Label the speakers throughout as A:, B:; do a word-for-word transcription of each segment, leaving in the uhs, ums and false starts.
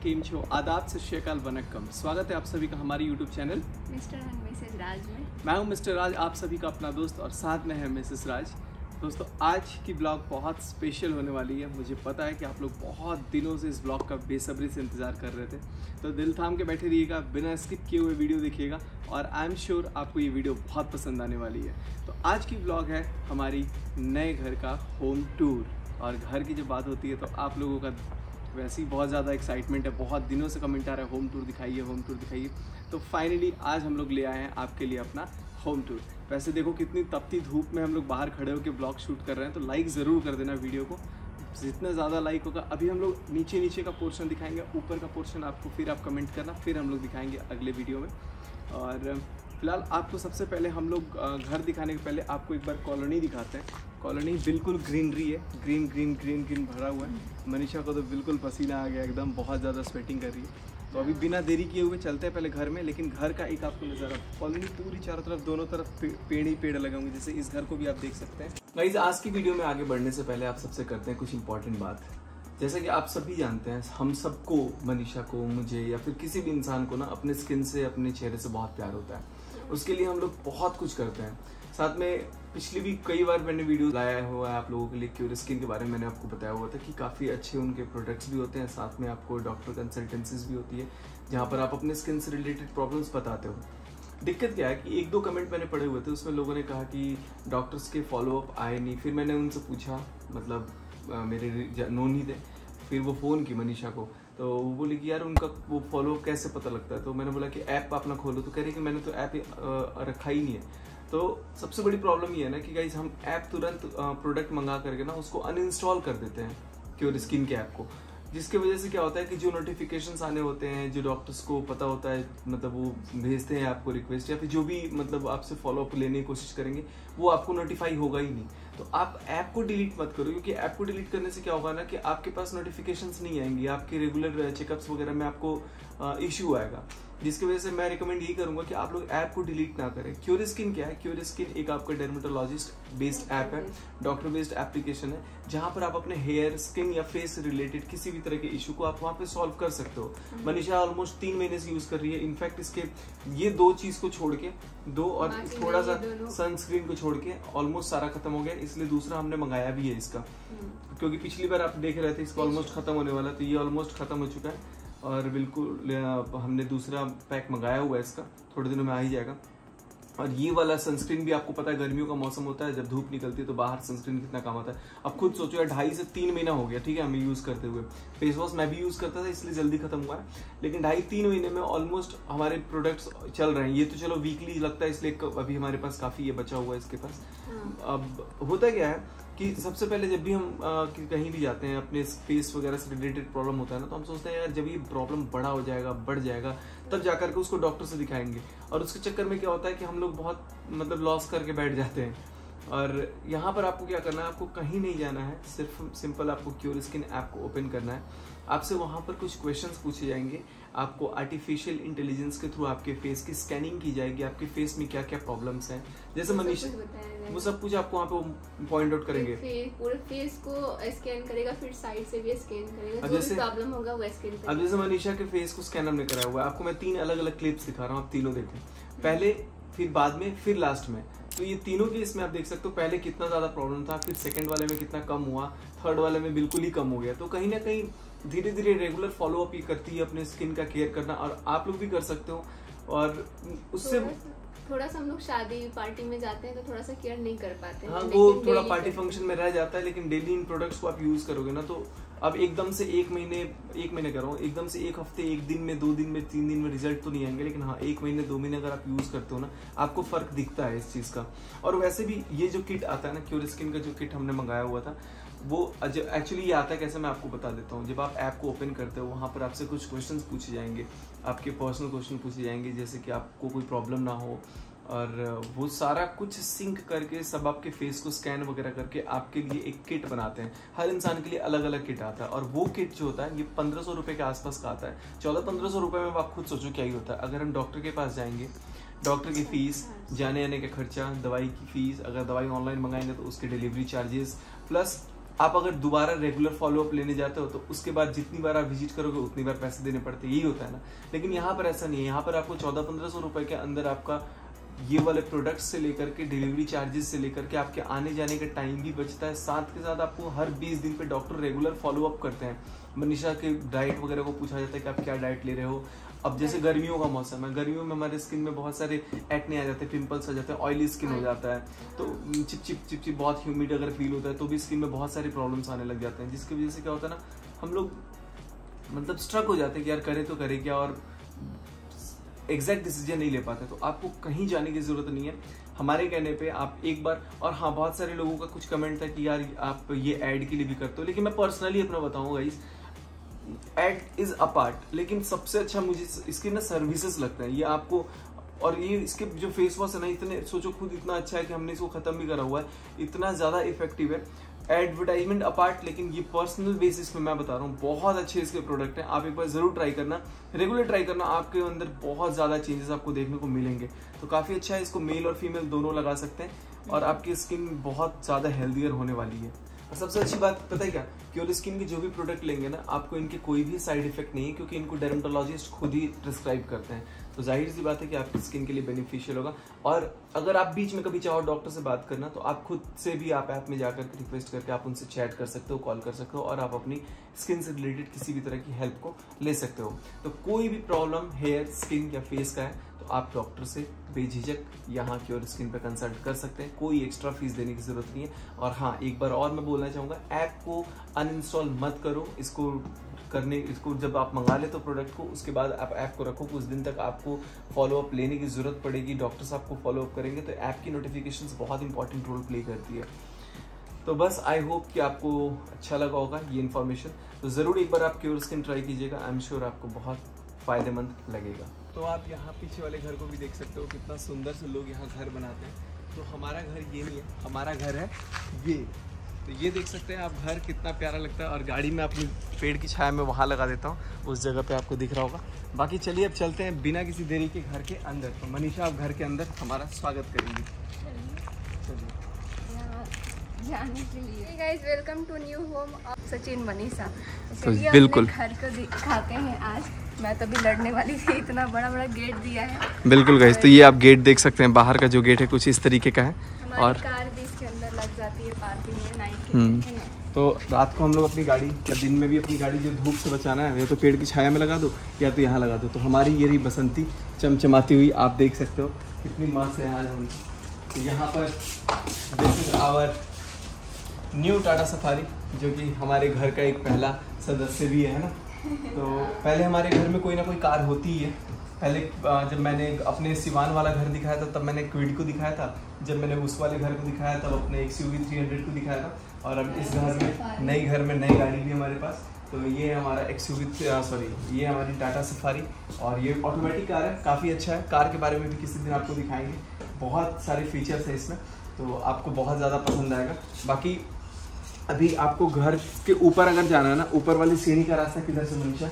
A: केम छो आदाब सत श्री अकाल वनक्कम। स्वागत है आप सभी का हमारे YouTube channel
B: mister and missus Raj में।
A: मैं हूं मिस्टर राज, आप सभी का अपना दोस्त, और साथ में है मिसेस राज। दोस्तों, आज की ब्लॉग बहुत स्पेशल होने वाली है। मुझे पता है कि आप लोग बहुत दिनों से इस ब्लॉग का बेसब्री से इंतज़ार कर रहे थे, तो दिल थाम के बैठे रहिएगा, बिना स्किप किए हुए वीडियो देखिएगा और आई एम श्योर आपको ये वीडियो बहुत पसंद आने वाली है। तो आज की ब्लॉग है हमारी नए घर का होम टूर, और घर की जब बात होती है तो आप लोगों का वैसे ही बहुत ज़्यादा एक्साइटमेंट है, बहुत दिनों से कमेंट आ रहा है होम टूर दिखाइए, होम टूर दिखाइए। तो फाइनली आज हम लोग ले आए हैं आपके लिए अपना होम टूर। वैसे देखो कितनी तपती धूप में हम लोग बाहर खड़े होकर ब्लॉग शूट कर रहे हैं, तो लाइक ज़रूर कर देना वीडियो को, जितना ज़्यादा लाइक होगा। अभी हम लोग नीचे नीचे का पोर्शन दिखाएंगे, ऊपर का पोर्शन आपको फिर आप कमेंट करना, फिर हम लोग दिखाएंगे अगले वीडियो में। और फिलहाल आपको सबसे पहले हम लोग घर दिखाने के पहले आपको एक बार कॉलोनी दिखाते हैं। कॉलोनी बिल्कुल ग्रीनरी है, ग्रीन ग्रीन ग्रीन ग्रीन भरा हुआ है। मनीषा को तो बिल्कुल पसीना आ गया, एकदम बहुत ज़्यादा स्वेटिंग कर रही है। तो अभी बिना देरी किए हुए चलते हैं पहले घर में। लेकिन घर का एक आपको नज़ारा, कॉलोनी पूरी चारों तरफ दोनों तरफ पे, पेड़ ही पेड़ लगे होंगे, जैसे इस घर को भी आप देख सकते हैं। गाइस, आज की वीडियो में आगे बढ़ने से पहले आप सबसे करते हैं कुछ इंपॉर्टेंट बात। जैसे कि आप सभी जानते हैं, हम सबको, मनीषा को, मुझे या फिर किसी भी इंसान को ना अपने स्किन से, अपने चेहरे से बहुत प्यार होता है। उसके लिए हम लोग बहुत कुछ करते हैं। साथ में पिछली भी कई बार मैंने वीडियो लाया हुआ है आप लोगों के लिए। क्योर स्किन के बारे में मैंने आपको बताया हुआ था कि काफ़ी अच्छे उनके प्रोडक्ट्स भी होते हैं, साथ में आपको डॉक्टर कंसल्टेंसीज भी होती है जहाँ पर आप अपने स्किन से रिलेटेड प्रॉब्लम्स बताते हो। दिक्कत क्या है कि एक दो कमेंट मैंने पढ़े हुए थे, उसमें लोगों ने कहा कि डॉक्टर्स के फॉलोअप आए नहीं। फिर मैंने उनसे पूछा, मतलब मेरे नोन ही थे, फिर वो फ़ोन की मनीषा को, तो वो बोली कि यार उनका वो फॉलोअप कैसे पता लगता है। तो मैंने बोला कि ऐप अपना खोलो, तो कह रही कि मैंने तो ऐप रखा ही नहीं है। तो सबसे बड़ी प्रॉब्लम ये है ना कि गाइस, हम ऐप तुरंत प्रोडक्ट मंगा करके ना उसको अनइंस्टॉल कर देते हैं, क्योर स्किन के ऐप को, जिसके वजह से क्या होता है कि जो नोटिफिकेशंस आने होते हैं, जो डॉक्टर्स को पता होता है, मतलब वो भेजते हैं आपको रिक्वेस्ट, या फिर जो भी मतलब आपसे फॉलोअप लेने की कोशिश करेंगे, वो आपको नोटिफाई होगा ही नहीं। तो आप ऐप को डिलीट मत करो, क्योंकि ऐप को डिलीट करने से क्या होगा ना कि आपके पास नोटिफिकेशंस नहीं आएंगी, आपके रेगुलर चेकअप्स वगैरह में आपको इशू आएगा, जिसकी वजह से मैं रिकमेंड यही करूंगा कि आप लोग ऐप को डिलीट ना करें। क्योर स्किन क्या है? क्योर स्किन एक आपका डर्मेटोलॉजिस्ट बेस्ड ऐप है, डॉक्टर बेस्ड एप्लीकेशन है, जहां पर आप अपने हेयर, स्किन या फेस से रिलेटेड किसी भी तरह के इशू को आप वहां पे सॉल्व कर सकते हो। मनीषा ऑलमोस्ट तीन महीने से यूज कर रही है। इनफैक्ट इसके ये दो चीज को छोड़ के, दो और थोड़ा सा सनस्क्रीन को छोड़ के ऑलमोस्ट सारा खत्म हो गया, इसलिए दूसरा हमने मंगाया भी है इसका, क्योंकि पिछली बार आप देख रहे थे इसका ऑलमोस्ट खत्म होने वाला, तो ये ऑलमोस्ट खत्म हो चुका है। और बिल्कुल हमने दूसरा पैक मंगाया हुआ है, इसका थोड़े दिनों में आ ही जाएगा। और ये वाला सनस्क्रीन भी आपको पता है, गर्मियों का मौसम होता है, जब धूप निकलती है तो बाहर सनस्क्रीन कितना काम आता है। अब खुद सोचो यार, ढाई से तीन महीना हो गया, ठीक है, हमें यूज करते हुए। फेस वॉश मैं भी यूज करता था, इसलिए जल्दी खत्म हुआ है, लेकिन ढाई तीन महीने में ऑलमोस्ट हमारे प्रोडक्ट्स चल रहे हैं। ये तो चलो वीकली लगता है, इसलिए अभी हमारे पास काफी ये बचा हुआ है इसके पास। अब होता क्या है कि सबसे पहले जब भी हम आ, कि कहीं भी जाते हैं, अपने फेस वगैरह से रिलेटेड प्रॉब्लम होता है ना, तो हम सोचते हैं यार जब ये प्रॉब्लम बड़ा हो जाएगा, बढ़ जाएगा, तब जाकर के उसको डॉक्टर से दिखाएंगे। और उसके चक्कर में क्या होता है कि हम लोग बहुत मतलब लॉस करके बैठ जाते हैं। और यहाँ पर आपको क्या करना है, आपको कहीं नहीं जाना है, सिर्फ सिंपल आपको क्योर स्किन ऐप को ओपन करना है। आपसे वहाँ पर कुछ क्वेश्चंस पूछे जाएंगे, आपको आर्टिफिशियल इंटेलिजेंस के थ्रू आपके फेस की स्कैनिंग की जाएगी, आपके फेस में क्या क्या प्रॉब्लम्स हैं, जैसे मनीषा, वो सब कुछ आपको वहाँ पे पॉइंट आउट करेंगे।
B: पूरे फेस को स्कैन करेगा, फिर साइड से भी स्कैन करेगा, जो भी प्रॉब्लम होगा वो स्कैन करेगा।
A: अब जैसे मनीषा के फेस को स्कैन हमने कराया हुआ है, आपको मैं तीन अलग अलग क्लिप्स दिखा रहा हूँ, आप तीनों देखो, पहले, फिर बाद में, फिर लास्ट में। तो ये तीनों के इसमें आप देख सकते हो, पहले कितना ज्यादा प्रॉब्लम था, फिर सेकंड वाले में कितना कम हुआ, थर्ड वाले में बिल्कुल ही कम हो गया। तो कहीं ना कहीं धीरे धीरे रेगुलर फॉलोअप ही करती है अपने स्किन का केयर करना, और आप लोग भी कर सकते हो। और उससे
B: थोड़ा सा हम लोग शादी पार्टी में जाते हैं तो थोड़ा सा केयर नहीं कर पाते हैं।
A: हाँ, वो थोड़ा पार्टी फंक्शन में रह जाता है, लेकिन डेली इन प्रोडक्ट्स को आप यूज करोगे ना, तो अब एकदम से एक महीने एक महीने कर रहा हूँ एकदम से एक हफ्ते, एक दिन में, दो दिन में, तीन दिन में रिजल्ट तो नहीं आएंगे, लेकिन हाँ एक महीने दो महीने अगर आप यूज करते हो ना, आपको फर्क दिखता है इस चीज का। और वैसे भी ये जो किट आता है ना, क्योर स्किन का जो किट हमने मंगाया हुआ था, वो एक्चुअली ये आता है कैसे, मैं आपको बता देता हूँ। जब आप ऐप को ओपन करते हो, वहाँ पर आपसे कुछ क्वेश्चंस पूछे जाएंगे, आपके पर्सनल क्वेश्चन पूछे जाएंगे, जैसे कि आपको कोई प्रॉब्लम ना हो, और वो सारा कुछ सिंक करके सब आपके फेस को स्कैन वगैरह करके आपके लिए एक किट बनाते हैं। हर इंसान के लिए अलग अलग किट आता है, और वो किट जो होता है ये पंद्रह सौ रुपये के आसपास का आता है। चौदह पंद्रह सौ रुपये में आप खुद सोचो क्या ही होता है। अगर हम डॉक्टर के पास जाएंगे, डॉक्टर की फीस, जाने आने का खर्चा, दवाई की फीस, अगर दवाई ऑनलाइन मंगाएंगे तो उसके डिलीवरी चार्जेस, प्लस आप अगर दोबारा रेगुलर फॉलोअप लेने जाते हो तो उसके बाद जितनी बार आप विजिट करोगे उतनी बार पैसे देने पड़ते हैं, यही होता है ना। लेकिन यहाँ पर ऐसा नहीं है, यहाँ पर आपको चौदह पंद्रह सौ रुपए के अंदर आपका ये वाले प्रोडक्ट्स से लेकर के डिलीवरी चार्जेस से लेकर के आपके आने जाने का टाइम भी बचता है। साथ के साथ आपको हर बीस दिन पे डॉक्टर रेगुलर फॉलोअप करते हैं। मनीषा के डाइट वगैरह को पूछा जाता है कि आप क्या डाइट ले रहे हो। अब जैसे गर्मियों का मौसम है, गर्मियों में हमारे स्किन में बहुत सारे एक्ने आ जाते हैं, पिंपल्स आ जाते हैं, ऑयली स्किन हो जाता है, तो चिप चिप चिप चिप बहुत ह्यूमिड अगर फील होता है तो भी स्किन में बहुत सारे प्रॉब्लम्स आने लग जाते हैं, जिसकी वजह से क्या होता है ना, हम लोग मतलब स्ट्रक हो जाते हैं कि यार करें तो करें क्या, और एग्जैक्ट डिसीजन नहीं ले पाते। तो आपको कहीं जाने की जरूरत नहीं है, हमारे कहने पे आप एक बार। और हाँ, बहुत सारे लोगों का कुछ कमेंट था कि यार आप ये ऐड के लिए भी करते हो, लेकिन मैं पर्सनली अपना बताऊंगा guys, ad is a part, लेकिन सबसे अच्छा मुझे इसके ना सर्विसेज लगता है। ये आपको, और ये इसके जो फेस वॉश है ना, इतने सोचो खुद इतना अच्छा है कि हमने इसको खत्म भी करा हुआ है, इतना ज्यादा इफेक्टिव है। एडवर्टाइजमेंट अपार्ट, लेकिन ये पर्सनल बेसिस पे मैं बता रहा हूँ, बहुत अच्छे इसके प्रोडक्ट हैं। आप एक बार जरूर ट्राई करना, रेगुलर ट्राई करना, आपके अंदर बहुत ज्यादा चेंजेस आपको देखने को मिलेंगे। तो काफी अच्छा है, इसको मेल और फीमेल दोनों लगा सकते हैं और आपकी स्किन बहुत ज्यादा हेल्दियर होने वाली है। और सबसे अच्छी बात पता है क्या, क्योर स्किन के जो भी प्रोडक्ट लेंगे ना, आपको इनके कोई भी साइड इफेक्ट नहीं है, क्योंकि इनको डर्मेटोलॉजिस्ट खुद ही प्रिस्क्राइब करते हैं। तो जाहिर सी बात है कि आपकी स्किन के लिए बेनिफिशियल होगा। और अगर आप बीच में कभी चाहो डॉक्टर से बात करना, तो आप खुद से भी आप ऐप में जाकर के रिक्वेस्ट करके आप उनसे चैट कर सकते हो, कॉल कर सकते हो, और आप अपनी स्किन से रिलेटेड किसी भी तरह की हेल्प को ले सकते हो। तो कोई भी प्रॉब्लम हेयर, स्किन या फेस का है तो आप डॉक्टर से बेझिझक यहाँ क्योर स्किन पे कंसल्ट कर सकते हैं, कोई एक्स्ट्रा फीस देने की जरूरत नहीं है। और हाँ, एक बार और मैं बोलना चाहूँगा, ऐप को अनइंस्टॉल मत करो। इसको करने इसको जब आप मंगा ले तो प्रोडक्ट को, उसके बाद आप ऐप को रखो, कुछ दिन तक आपको फॉलोअप लेने की जरूरत पड़ेगी, डॉक्टर्स आपको फॉलोअप करेंगे। तो ऐप की नोटिफिकेशंस बहुत इंपॉर्टेंट रोल प्ले करती है। तो बस आई होप कि आपको अच्छा लगा होगा ये इन्फॉर्मेशन। तो ज़रूर एक बार आप क्योर स्किन ट्राई कीजिएगा, आई एम श्योर आपको बहुत फ़ायदेमंद लगेगा। तो आप यहाँ पीछे वाले घर को भी देख सकते हो, कितना सुंदर से लोग यहाँ घर बनाते हैं। तो हमारा घर ये नहीं है, हमारा घर है ये। तो ये देख सकते हैं आप, घर कितना प्यारा लगता है। और गाड़ी में अपनी पेड़ की छाया में वहाँ लगा देता हूँ, उस जगह पे आपको दिख रहा होगा। बाकी चलिए अब चलते हैं बिना किसी देरी के घर के अंदर। तो मनीषा आप घर के अंदर हमारा स्वागत करेंगी। चलिए
B: जाने के लिए guys, welcome to new home of Sachin Manisha.
A: तो बिल्कुल
B: घर को दिखाते हैं आज। मैं तो भी लड़ने वाली थी, इतना बड़ा बड़ा गेट दिया है।
A: बिल्कुल गाइस, तो ये आप गेट देख सकते हैं, बाहर का जो गेट है कुछ इस तरीके का है।
B: और कार भी इसके अंदर लग जाती है पार्किंग में नाइट के।
A: तो रात को हम लोग अपनी गाड़ी, या दिन में भी अपनी गाड़ी जो धूप से बचाना है, या तो पेड़ की छाया में लगा दो या तो यहाँ लगा दो। तो हमारी ये रही बसंती चमचमाती हुई, आप देख सकते हो कितनी मस्त है आज हम। तो यहाँ पर this is our new Tata Safari, जो कि हमारे घर का एक पहला सदस्य भी है ना। तो पहले हमारे घर में कोई ना कोई कार होती ही है। पहले जब मैंने अपने सिवान वाला घर दिखाया था तब मैंने क्विड को दिखाया था, जब मैंने उस वाले घर को दिखाया तब अपने एक्सयूवी थ्री हंड्रेड को दिखाया था। और अब इस घर में, नई घर में नई गाड़ी भी हमारे पास। तो ये हमारा एक्सयूवी, सॉरी ये हमारी टाटा सफारी, और ये ऑटोमेटिक कार है, काफ़ी अच्छा है। कार के बारे में भी किसी दिन आपको दिखाएंगे, बहुत सारे फीचर्स हैं इसमें, तो आपको बहुत ज़्यादा पसंद आएगा। बाकी अभी आपको घर के ऊपर अगर जाना है ना, ऊपर वाली सीढ़ी का रास्ता किधर से मनीषा?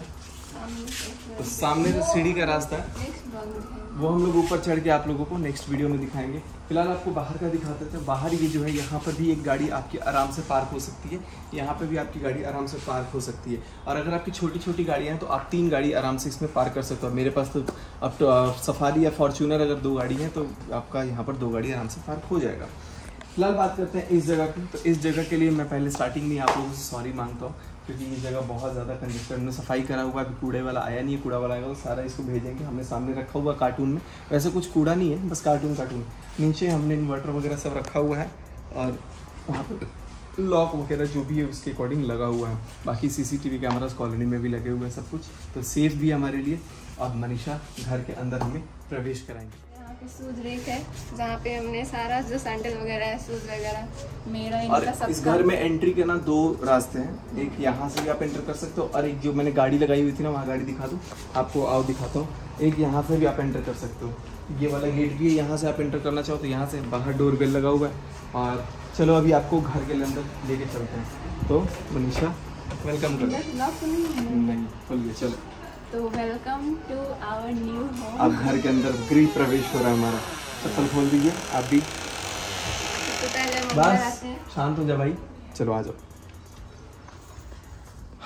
A: तो सामने से सीढ़ी का रास्ता है, वो हम लोग ऊपर चढ़ के आप लोगों को नेक्स्ट वीडियो में दिखाएंगे। फिलहाल आपको बाहर का दिखाते थे। बाहर ये जो है, यहाँ पर भी एक गाड़ी आपकी आराम से पार्क हो सकती है, यहाँ पे भी आपकी गाड़ी आराम से पार्क हो सकती है। और अगर आपकी छोटी छोटी गाड़ियाँ हैं तो आप तीन गाड़ी आराम से इसमें पार्क कर सकते हो। मेरे पास तो अब तो सफारी या फॉर्च्यूनर अगर दो गाड़ी हैं तो आपका यहाँ पर दो गाड़ी आराम से पार्क हो जाएगा। फिलहाल बात करते हैं इस जगह की। तो इस जगह के लिए मैं पहले स्टार्टिंग में आप लोगों से सॉरी मांगता हूँ, क्योंकि ये जगह बहुत ज़्यादा कंजेस्टेड। हमने सफाई करा हुआ है, अभी कूड़े वाला आया नहीं है। कूड़ा वाला आएगा तो सारा इसको भेजेंगे। हमने सामने रखा हुआ कार्टून में, वैसे कुछ कूड़ा नहीं है, बस कार्टून कार्टून। नीचे हमने इन्वर्टर वगैरह सब रखा हुआ है, और वहाँ पर लॉक वगैरह जो भी है उसके अकॉर्डिंग लगा हुआ है। बाकी सीसीटीवी कैमरास कॉलोनी में भी लगे हुए हैं सब कुछ, तो सेफ भी है हमारे लिए। और मनीषा घर के अंदर हमें प्रवेश कराएंगे।
B: शूज रेक है, जहाँ पे हमने सारा जो सैंडल वगैरह है, शूज वगैरह मेरा
A: और
B: इनका सब।
A: इस घर में एंट्री के ना दो रास्ते हैं, एक यहाँ से भी आप एंटर कर सकते हो, और एक जो मैंने गाड़ी लगाई हुई थी ना, वहाँ गाड़ी दिखा दूँ आपको, आओ दिखाता हूँ। एक यहाँ से भी आप एंटर कर सकते हो, ये वाला गेट भी है, यहाँ से आप एंटर करना चाहो तो यहाँ से। बाहर डोर बेल लगा हुआ है। और चलो अभी आपको घर के अंदर लेके चलते हैं। तो मनीषा वेलकम कर, नहीं खोल के चलो।
B: तो welcome to our new home.
A: अब घर के अंदर गृह प्रवेश हो रहा है हमारा। चप्पल खोल दीजिए आप भी।
B: तो पहले
A: बस शांत हो जा भाई, चलो आ जाओ।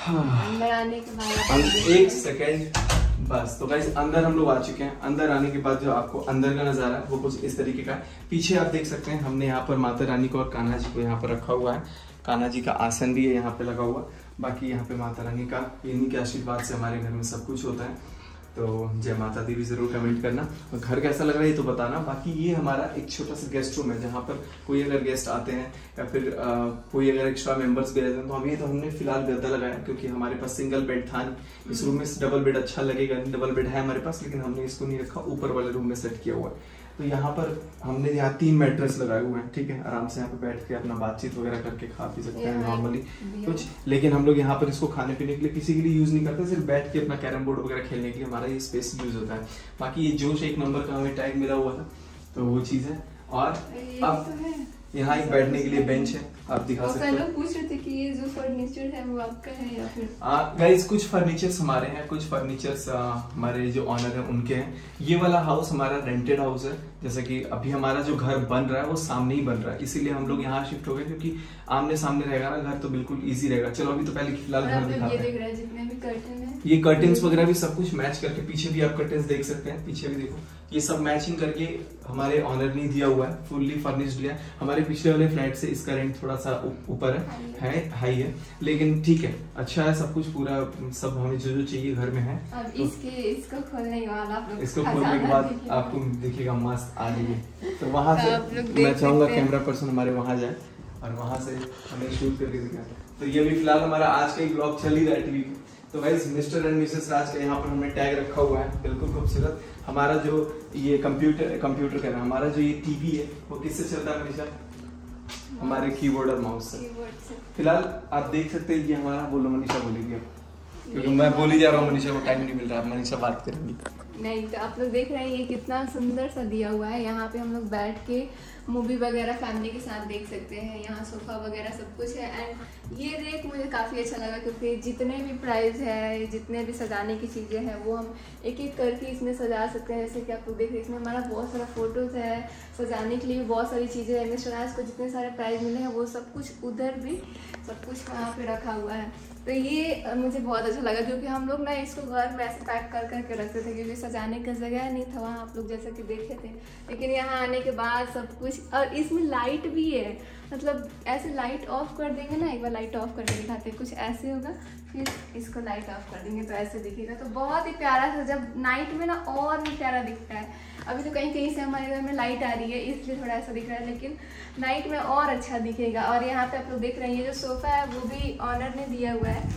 B: अंदर आने के बाद
A: एक सेकेंड बस। तो गाइस अंदर हम लोग आ चुके हैं। अंदर आने के बाद जो आपको अंदर का नजारा है वो कुछ इस तरीके का है। पीछे आप देख सकते हैं हमने यहाँ पर माता रानी को और कान्हा जी को यहाँ पर रखा हुआ है। कान्हा जी का आसन भी है यहाँ पे लगा हुआ। बाकी यहाँ पे माता रानी का, इन्हीं के आशीर्वाद से हमारे घर में सब कुछ होता है। तो जय माता दी भी जरूर कमेंट करना। और घर कैसा लग रहा है ये तो बताना। बाकी ये हमारा एक छोटा सा गेस्ट रूम है जहाँ पर कोई अगर गेस्ट आते हैं या फिर आ, कोई अगर एक्स्ट्रा मेंबर्स भी रहते हैं तो हम ये तो हमने फिलहाल गद्दा लगाया क्योंकि हमारे पास सिंगल बेड था नहीं। इस रूम में डबल बेड अच्छा लगेगा, डबल बेड है हमारे पास, लेकिन हमने इसको नहीं रखा, ऊपर वाले रूम में सेट किया हुआ है। तो यहाँ पर हमने यहाँ तीन मैट्रेस लगाए हुए हैं, ठीक है। आराम से यहाँ पे बैठ के अपना बातचीत वगैरह करके खा पी सकते हैं नॉर्मली कुछ। लेकिन हम लोग यहाँ पर इसको खाने पीने के लिए किसी के लिए यूज नहीं करते, सिर्फ बैठ के अपना कैरम बोर्ड वगैरह खेलने के लिए हमारा ये स्पेस यूज होता है। बाकी ये जोश एक नंबर का हमें टैग मिला हुआ था तो वो चीज है। और अब यहाँ एक बैठने के लिए बेंच है, आप दिखा सकते हो।
B: पूछ रहे थे कि ये जो फर्नीचर है वो आपका है या फिर
A: गाइस कुछ फर्नीचर्स हमारे हैं, कुछ फर्नीचर्स हमारे जो ऑनर है उनके हैं। ये वाला हाउस हमारा रेंटेड हाउस है। जैसे कि अभी हमारा जो घर बन रहा है वो सामने ही बन रहा है, इसीलिए हम लोग यहाँ शिफ्ट हो गए क्योंकि आमने सामने रहेगा ना घर तो बिल्कुल इजी रहेगा। चलो अभी तो पहले फिलहाल घर दिखाते हैं।
B: जितने भी कर्टन है,
A: ये कर्टन्स वगैरह भी सब कुछ मैच करके, पीछे भी आप कर्टन्स देख सकते हैं, पीछे भी देखो ये सब मैचिंग करके हमारे ऑनर ने दिया हुआ है, फुल्ली फर्निश्ड लिया। हमारे पिछले वाले फ्लैट से इसका रेंट थोड़ा सा ऊपर है, है हाई है, लेकिन ठीक है, अच्छा है सब कुछ, पूरा सब हमें जो जो चाहिए घर में है।
B: अब तो इसके इसको खोलने के बाद आप लोग
A: इसको खोलने के बाद आपको दिखेगा मस्त आ रही। तो वहां से मैं चाहूंगा कैमरा पर्सन हमारे वहां जाए और वहां से हमें शूट करके दिखाए। तो ये भी फिलहाल हमारा आज का एक ब्लॉग चल ही रहा है टीवी पे। तो guys mister and missus Raj का यहाँ पर हमने टैग रखा हुआ है, बिल्कुल खूबसूरत। हमारा जो ये कंप्यूटर कंप्यूटर का हमारा जो ये टीवी है वो किससे चलता है मनीषा? हमारे कीबोर्ड और माउस से। फिलहाल आप देख सकते हैं ये हमारा, बोलो मनीषा बोलेगी अब, क्योंकि मैं बोल ही जा रहा हूँ, मनीषा को टाइम नहीं मिल रहा है, मनीषा बात करेंगी।
B: नहीं तो आप लोग देख रहे हैं ये कितना सुंदर सा दिया हुआ है। यहाँ पे हम लोग बैठ के मूवी वगैरह फैमिली के साथ देख सकते हैं। यहाँ सोफा वगैरह सब कुछ है। एंड ये रेक मुझे काफ़ी अच्छा लगा क्योंकि जितने भी प्राइस है, जितने भी सजाने की चीज़ें हैं वो हम एक एक करके इसमें सजा सकते हैं। जैसे कि आप लोग देख रहे हैं इसमें हमारा बहुत सारा फोटोज़ है, सजाने के लिए भी बहुत सारी चीज़ें हैं। मिस्टर राज को जितने सारे प्राइस मिले हैं वो सब कुछ उधर भी सब कुछ वहाँ पर रखा हुआ है। तो ये मुझे बहुत अच्छा लगा क्योंकि हम लोग ना इसको घर में ऐसे पैक कर करके रखते थे क्योंकि सजाने का जगह नहीं था वहाँ, आप लोग जैसा कि देखे थे। लेकिन यहाँ आने के बाद सब कुछ, और इसमें लाइट भी है, मतलब ऐसे लाइट ऑफ कर देंगे ना, एक बार लाइट ऑफ करके दिखाते हैं, कुछ ऐसे होगा, फिर इसको लाइट ऑफ कर देंगे तो ऐसे दिखेगा। तो बहुत ही प्यारा सा, जब नाइट में ना और भी प्यारा दिखता है। अभी तो कहीं कहीं से हमारे घर में लाइट आ रही है इसलिए थोड़ा ऐसा दिख रहा है, लेकिन नाइट में और अच्छा दिखेगा। और यहाँ पे आप लोग देख रहे हैं ये जो सोफ़ा है वो भी ऑनर ने दिया हुआ है।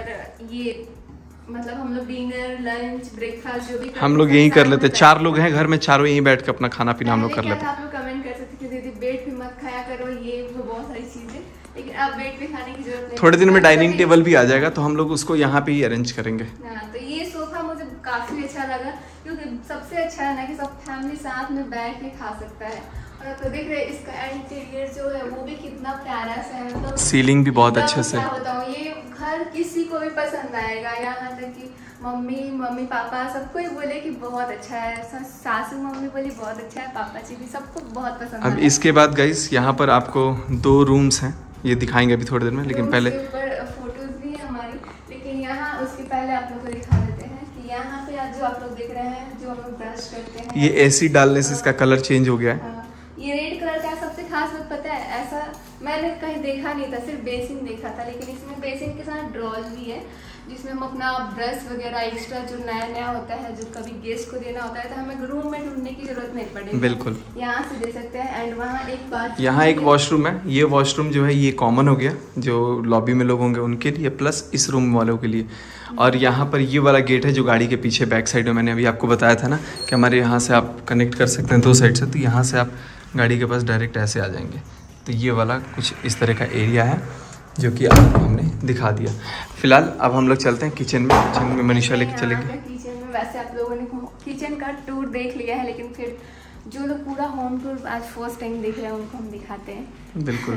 B: और ये मतलब हम लोग डिनर, लंच, ब्रेकफास्ट जो भी
A: हम लोग यही कर लेते हैं। चार लोग हैं घर में, चारों यहीं बैठ के अपना खाना पीना हम लोग कर लेते हैं।
B: आप लोग कमेंट कर सकते हैं दीदी बेड पे मत खाया करो, ये वो बहुत सारी चीजें, लेकिन अब बेड पे खाने की जरूरत नहीं।
A: थोड़े दिन में डाइनिंग टेबल भी आ जाएगा तो हम लोग उसको यहाँ पे ही अरेंज करेंगे।
B: हाँ, तो ये सोफा मुझे काफी अच्छा लगा क्योंकि सबसे अच्छा है ना कि सब फैमिली साथ में बैठ के खा सकता है। और तो देख रहे हैं इसका इंटीरियर जो है वो भी कितना प्यारा सा है, मतलब
A: सीलिंग भी बहुत अच्छे से।
B: क्या बताऊँ, ये घर किसी को भी पसंद आएगा, यहाँ तक कि मम्मी मम्मी पापा सबको ही बोले कि बहुत अच्छा है। सासू मम्मी बोली बहुत अच्छा है, पापा जी भी, सबको बहुत पसंद है।
A: अब इसके बाद गाइस यहाँ पर आपको दो रूम्स हैं, ये दिखाएंगे अभी थोड़ी देर में, लेकिन पहले
B: फोटोज भी है हमारी। लेकिन यहाँ उसके पहले आप लोग को दिखा देते हैं कि यहाँ पे आज जो आप लोग देख रहे हैं, जो हम लोग ब्रश करते हैं,
A: ये एसी डालने से इसका कलर चेंज हो गया है।
B: ये रेड कलर का सबसे खास बात पता है, ऐसा मैंने कहीं देखा नहीं था, सिर्फ बेसिन देखा था, लेकिन इसमें बेसिन के साथ ड्रॉज भी है जिसमें हम अपना ब्रश वगैरह एक्स्ट्रा जो नया नया होता है, जो कभी गेस्ट को देना होता है तो हमें रूम में ढूंढने की जरूरत नहीं पड़ेगी,
A: बिल्कुल
B: यहाँ से दे सकते हैं। एंड वहाँ एक बात,
A: यहाँ एक वॉशरूम है, ये वॉशरूम जो है ये कॉमन हो गया, जो लॉबी में लोग होंगे उनके लिए, प्लस इस रूम वालों के लिए। और यहाँ पर ये वाला गेट है जो गाड़ी के पीछे बैक साइड में, मैंने अभी आपको बताया था ना कि हमारे यहाँ से आप कनेक्ट कर सकते हैं दो साइड से, तो यहाँ से आप गाड़ी के पास डायरेक्ट ऐसे आ जाएंगे। तो ये वाला कुछ इस तरह का एरिया है जो कि आपको हमने दिखा दिया। फिलहाल अब हम लोग चलते हैं किचन में। किचन में मनीषा लेके चलेंगे।
B: किचन में वैसे आप लोगों ने किचन का टूर देख लिया है, लेकिन फिर जो लोग पूरा होम टूर आज फर्स्ट टाइम देख रहे हैं उनको हम दिखाते हैं।
A: बिल्कुल।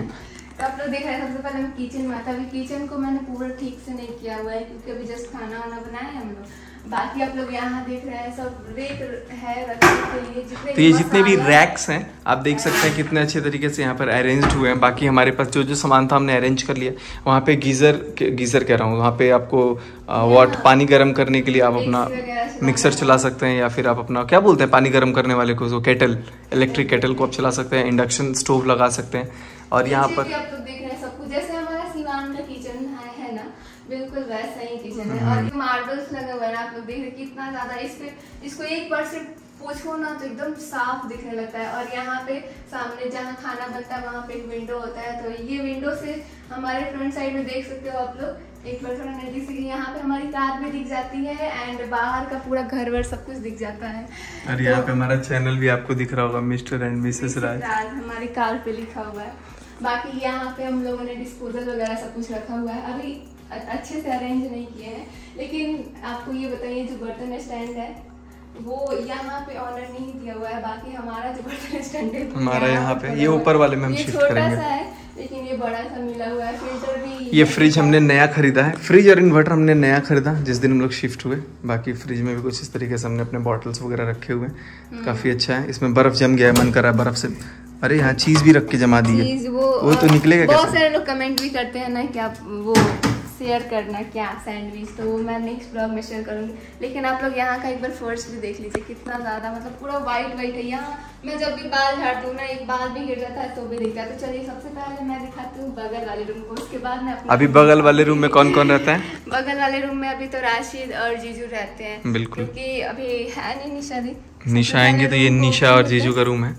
B: तो आप लोग देख रहे हैं सबसे पहले मैं किचन में आता। अभी किचन को मैंने पूरा ठीक से नहीं किया हुआ है क्योंकि अभी जस्ट खाना वाना बनाए हम लोग। बाकी आप लोग यहाँ देख रहे हैं सब रेक है रखने के लिए जितने
A: तो ये जितने भी रैक्स हैं आप देख सकते हैं कितने अच्छे तरीके से यहाँ पर अरेंज्ड हुए हैं। बाकी हमारे पास जो जो सामान था हमने अरेंज कर लिया। वहाँ पे गीज़र गीज़र कह रहा हूँ, वहाँ पे आपको वाट पानी गर्म करने के लिए आप अपना मिक्सर चला सकते हैं, या फिर आप अपना क्या बोलते हैं पानी गर्म करने वाले को, जो केटल, इलेक्ट्रिक केटल को आप चला सकते हैं। इंडक्शन स्टोव लगा सकते हैं। और यहाँ पर
B: आप लोग देख रहे हैं सब कुछ जैसे हमारा सिवान का किचन है ना, बिल्कुल वैसा ही किचन है। और ये मार्बल्स लगा हुआ है ना, आप लोग देख रहे हैं कितना ज्यादा। इस पे इसको एक बार से पोछो ना तो एकदम साफ दिखने लगता है। और यहाँ पे सामने जहाँ खाना बनता है वहाँ पे एक विंडो होता है, तो ये विंडो से हमारे फ्रंट साइड में देख सकते हो आप लोग। एक बार थोड़ा नजदीक से यहाँ पे हमारी कार भी दिख जाती है एंड बाहर का पूरा घर वर सब कुछ दिख जाता है।
A: और तो यहाँ पे हमारा चैनल भी आपको दिख रहा होगा, मिस्टर एंड मिसेस राज,
B: हमारी कार पे लिखा हुआ है। बाकी यहाँ पे हम लोगों ने डिस्पोजल वगैरह सब कुछ रखा हुआ है। अभी अच्छे से अरेंज नहीं किए हैं, लेकिन आपको ये बताइए जो बर्तन स्टैंड है वो यहाँ पे ऑनर नहीं दिया हुआ है। बाकी हमारा जो बर्तन स्टैंड है
A: हमारा यहाँ पे ये ऊपर वाले में हम शिफ्ट करेंगे।
B: छोटा सा है लेकिन ये बड़ा सा मिला हुआ है। फिल्टर भी,
A: ये फ्रिज हमने नया खरीदा है, फ्रिज और इन्वर्टर हमने नया खरीदा जिस दिन हम लोग शिफ्ट हुए। बाकी फ्रिज में भी कुछ इस तरीके से हमने अपने बॉटल्स वगैरह रखे हुए हैं, काफी अच्छा है। इसमें बर्फ जम गया है, मन कर रहा है बर्फ से। अरे यहाँ चीज भी रख के जमा दी है,
B: वो,
A: वो तो निकलेगा कैसे?
B: बहुत सारे लोग कमेंट भी करते हैं ना कि आप वो शेयर करना क्या सैंडविच, तो वो मैं नेक्स्ट ब्लॉग में शेयर करूंगी। लेकिन आप लोग यहाँ का एक बार फर्श भी देख लीजिए कितना ज्यादा, मतलब पूरा वाइट वाइट है। यहाँ मैं जब भी बाल झाड़ती हूँ ना एक बाल भी गिर जाता है तो भी दिखता है। तो चलिए सबसे पहले मैं दिखाती हूँ बगल वाले रूम को, उसके बाद मैं
A: अभी बगल वाले रूम में कौन कौन रहता है?
B: बगल वाले रूम में अभी तो राशिद और जीजू रहते हैं।
A: बिल्कुल,
B: क्योंकि अभी है नहीं निशा दी।
A: निशा आएंगे तो ये निशा और जीजू का रूम है।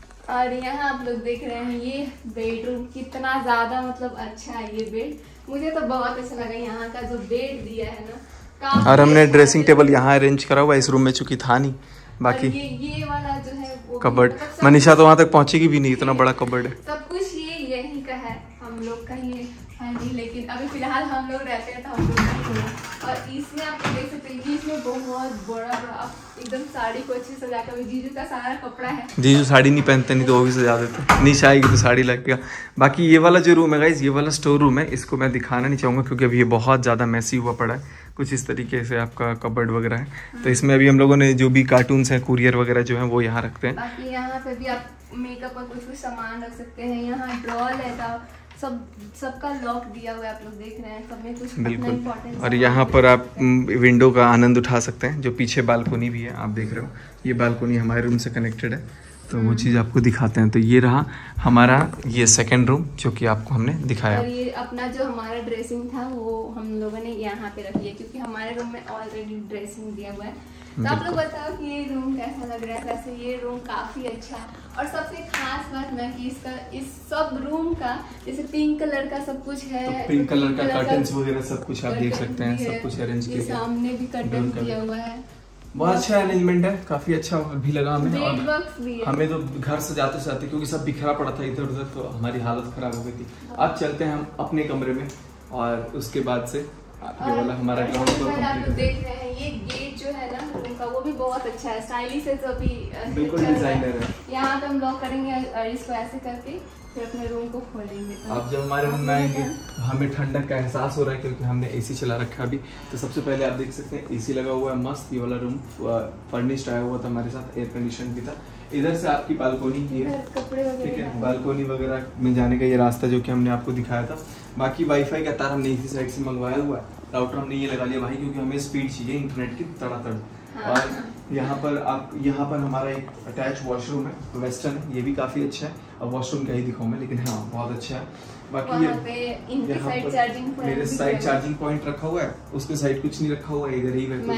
B: और यहाँ आप लोग देख रहे हैं ये बेडरूम कितना ज्यादा मतलब अच्छा है। ये बेड मुझे तो बहुत अच्छा लगा। यहाँ का जो बेड दिया है ना,
A: और हमने ड्रेसिंग टेबल यहाँ अरेंज करा हुआ इस रूम में, चूंकि था नहीं। बाकी
B: ये ये वाला जो है वो
A: कबर्ड, मनीषा तो वहाँ तक पहुँचेगी भी नहीं, इतना बड़ा कबर्ड है।
B: सब कुछ ये यही का है, हम लोग का ये है नहीं। लेकिन अभी फिलहाल हम लोग रहते हैं तो हम लोग नहीं है। और इसमें आप देख सकते हैं इसमें बहुत बड़ा बड़ा एकदम साड़ी को अच्छे सजा कर, जीजू का सारा कपड़ा है।
A: जीजू साड़ी नहीं पहनते, नहीं तो वो भी सजा देते। निशा आएगी तो साड़ी लगेगा। बाकी ये वाला जो रूम है गाइस, ये वाला स्टोर रूम है, इसको मैं दिखाना नहीं चाहूँगा क्योंकि अभी ये बहुत ज़्यादा मैसी हुआ पड़ा है। कुछ इस तरीके से आपका कबर्ड वगैरह है। तो इसमें अभी हम लोगों ने जो भी कार्टून्स हैं, कुरियर वगैरह जो है वो यहाँ रखते हैं।
B: बाकी यहाँ पे भी आप मेकअप और कुछ कुछ सामान रख सकते हैं। यहाँ ड्रॉर है, सब सबका लॉक दिया हुआ है, आप लोग देख रहे हैं, सब में कुछ
A: बिल्कुल। और यहाँ पर आप विंडो का आनंद उठा सकते हैं। जो पीछे बालकोनी भी है आप देख रहे हो, ये बालकोनी हमारे रूम से कनेक्टेड है, तो वो चीज़ आपको दिखाते हैं। तो ये रहा हमारा ये सेकंड रूम जो कि आपको हमने दिखाया।
B: और ये अपना जो हमारा ड्रेसिंग था वो हम लोगों ने यहाँ पे रख लिया क्योंकि हमारे रूम में ऑलरेडी ड्रेसिंग दिया हुआ है। तो आप लोग बताओ कि ये रूम कैसा लग रहा है? वैसे ये रूम काफी अच्छा है। और सबसे खास बात मैं कि इसका इस सब रूम का जैसे पिंक कलर का सब कुछ है,
A: तो पिंक कलर का कर्टन्स वगैरह सब कुछ आप देख सकते हैं, सब कुछ अरेंज किया है।
B: सामने भी कर्टन दिया हुआ है,
A: बहुत अच्छा अरेंजमेंट है, काफी अच्छा भी लगा हमें।
B: बेड बॉक्स भी है।
A: हमें तो घर से जाते जाते क्योंकि सब बिखरा पड़ा था इधर उधर, तो हमारी हालत खराब हो गई थी। अब चलते हैं हम अपने कमरे में और उसके बाद से ये वाला हमारा ग्राउंड फ्लोर कंप्लीट
B: देख रहे हैं। ये गेट जो है ना रूम का वो भी बहुत अच्छा है, स्टाइलिश है, जो भी
A: बिल्कुल डिजाइनर है।
B: यहाँ पे हम लॉक करेंगे और इसको ऐसे करके फिर अपने रूम को खोलेंगे। तो
A: अब जब हमारे रूम में आएंगे हमें ठंडक का एहसास हो रहा है क्योंकि हमने एसी चला रखा अभी। तो सबसे पहले आप देख सकते हैं एसी लगा हुआ है मस्त। ये वाला रूम फर्निश्ड आया हुआ था हमारे साथ, एयर कंडीशन भी था। इधर से आपकी बालकोनी की है, ठीक है, बालकोनी वगैरह में जाने का ये रास्ता जो कि हमने आपको दिखाया था। बाकी वाईफाई का तार हमने इसी साइड से मंगवाया हुआ है, राउटर हमने ये लगा लिया भाई क्योंकि हमें स्पीड चाहिए इंटरनेट की तड़ातड़। हाँ। और यहाँ पर आप यहाँ पर हमारा एक अटैच वॉशरूम है, वेस्टर्न है, ये भी काफ़ी अच्छा है। अब वॉशरूम क्या ही दिखाऊं मैं, लेकिन हाँ बहुत अच्छा है। बाकी ये यहाँ पर मेरे साइड चार्जिंग पॉइंट रखा हुआ है, उसके साइड कुछ नहीं रखा हुआ है, गरीब है।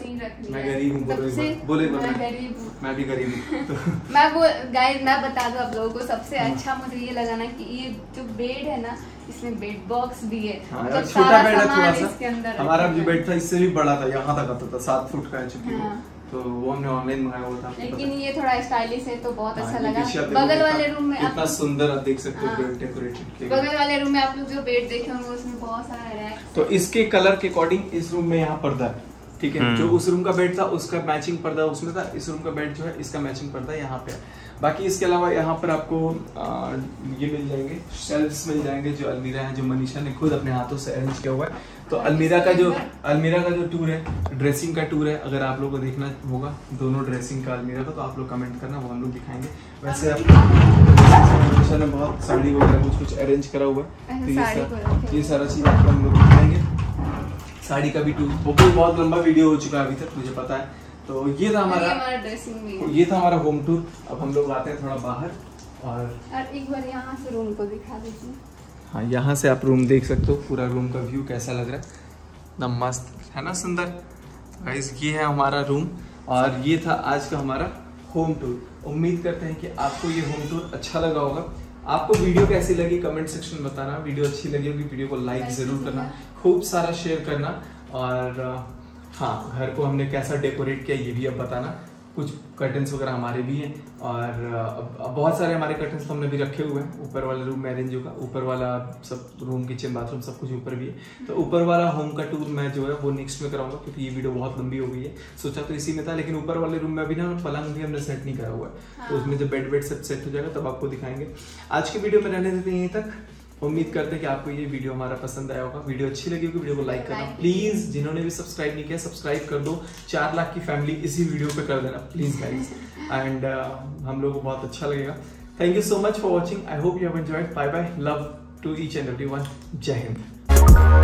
A: मैं गरीब हूँ, बोले मैं भी गरीब हूँ।
B: मैं वो गाइस मैं बता दूं आप लोगों को, सबसे अच्छा मुझे ये लगा ना कि ये जो बेड है ना इसमें बेड बॉक्स भी है।
A: हाँ, तो छोटा बेड है थोड़ा सा, हमारा जो बेड था इससे भी बड़ा था, यहाँ तक आता था, सात फुट का है चूंकि हाँ। तो वो हमने ऑनलाइन मंगाया हुआ था।
B: लेकिन ये थोड़ा स्टाइलिश है तो बहुत अच्छा लगा। बगल वाले रूम में
A: इतना सुंदर आप देख सकते हो बेड डेकोरेटेड।
B: बगल वाले रूम में आप लोग जो बेड देखे होंगे उसमें बहुत सारा रैक।
A: तो इसके कलर के अकॉर्डिंग इस रूम में यहाँ पर्दा है, ठीक है। जो उस रूम का बेड था उसका मैचिंग पर्दा उसमें था, इस रूम का बेड जो है इसका मैचिंग पर्दा यहाँ पे है। बाकी इसके अलावा यहाँ पर आपको आ, ये मिल जाएंगे, शेल्फ्स मिल जाएंगे, जो अलमीरा है जो मनीषा ने खुद अपने हाथों से अरेंज किया हुआ है। तो अलमीरा का जो अलमीरा का जो टूर है, ड्रेसिंग का टूर है, अगर आप लोगों को देखना होगा दोनों ड्रेसिंग का अलमीरा का, तो आप लोग कमेंट करना, वो हम लोग दिखाएंगे। वैसे आप मनीषा ने बहुत साड़ी वगैरह कुछ कुछ अरेंज करा हुआ है, तो ये सारा ये सारा चीज आपको हम लोग दिखाएंगे। साड़ी का भी टूर, वो भी बहुत लंबा वीडियो हो चुका है अभी तक, मुझे पता है। तो ये था हमारा ड्रेसिंग, ये था हमारा होम टूर। अब हम लोग आते हैं थोड़ा बाहर और, और एक बार यहाँ से रूम को दिखा दीजिए। हाँ, यहाँ से आप रूम देख सकते हो, पूरा रूम का व्यू कैसा लग रहा है, एकदम मस्त है ना, सुंदर। गाइस ये है हमारा रूम और ये था आज का हमारा होम टूर। उम्मीद करते हैं कि आपको ये होम टूर अच्छा लगा होगा। आपको वीडियो कैसी लगी कमेंट सेक्शन में बताना। वीडियो अच्छी लगी होगी वीडियो को लाइक जरूर करना, खूब सारा शेयर करना, और हाँ, घर को हमने कैसा डेकोरेट किया ये भी अब बताना। कुछ कर्टन्स वगैरह हमारे भी हैं, और अब, अब बहुत सारे हमारे कर्टन्स तो हमने भी रखे हुए हैं। ऊपर वाले रूम में अरेंज होगा, ऊपर वाला सब रूम, किचन, बाथरूम सब कुछ ऊपर भी है। तो ऊपर वाला होम का टूर मैं जो है वो नेक्स्ट में कराऊंगा, क्योंकि ये वीडियो बहुत लंबी हो गई है। सोचा तो इसी में था, लेकिन ऊपर वाले रूम में अभी ना पलंग भी हमने सेट नहीं करा हुआ है। हाँ। तो उसमें जब बेड वेड सब सेट हो जाएगा तब आपको दिखाएंगे। आज की वीडियो में रहने देते हैं यहीं तक। उम्मीद करते हैं कि आपको ये वीडियो हमारा पसंद आया होगा। वीडियो अच्छी लगी होगी वीडियो को लाइक करना प्लीज। जिन्होंने भी सब्सक्राइब नहीं किया सब्सक्राइब कर दो। चार लाख की फैमिली इसी वीडियो पे कर देना प्लीज गाइस, एंड हम लोग को बहुत अच्छा लगेगा। Thank you so much for watching. I hope you have enjoyed. Bye bye, love to each and everyone. जय हिंद।